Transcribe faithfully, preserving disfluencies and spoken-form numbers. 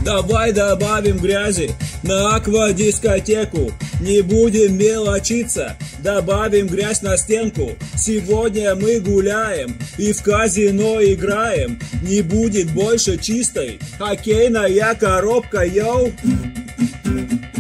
Давай добавим грязи на аквадискотеку. Не будем мелочиться, добавим грязь на стенку. Сегодня мы гуляем и в казино играем. Не будет больше чистой хоккейная коробка, йоу.